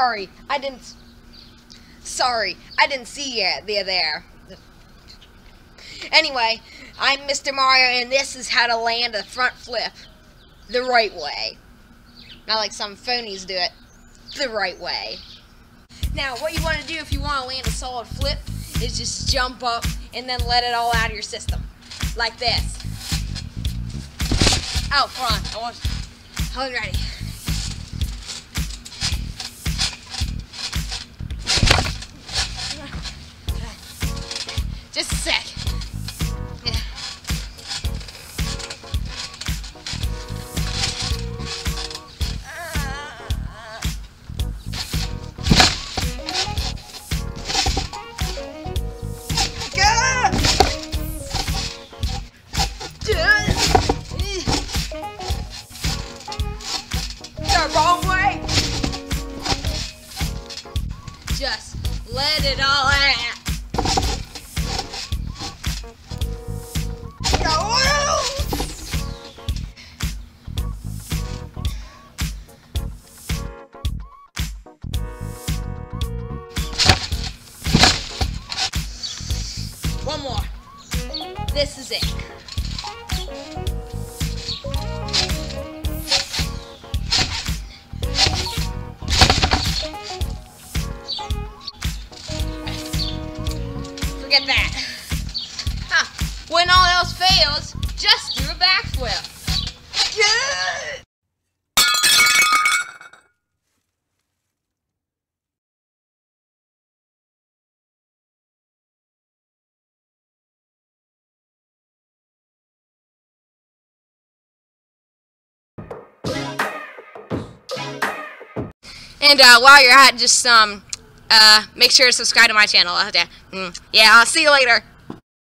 Sorry, I didn't see you there. Anyway, I'm Mr. Mario, and this is how to land a front flip the right way. Not like some phonies do it. The right way. Now, what you want to do if you want to land a solid flip is just jump up and then let it all out of your system. Like this. Out front. Hold ready. Just a sec. Yeah. The wrong way. Just let it all out. One more. This is it. Forget that. When all else fails, just do a backflip. Yeah! And while you're at, just make sure to subscribe to my channel. Yeah, I'll see you later.